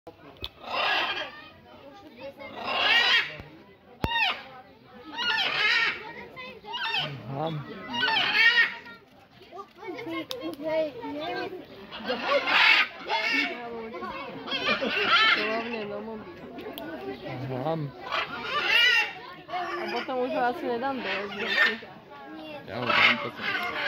Aha. Hlavne do mobilu. Aha. A potom už ho asi nedám do SDčky. Ja ho dám potom.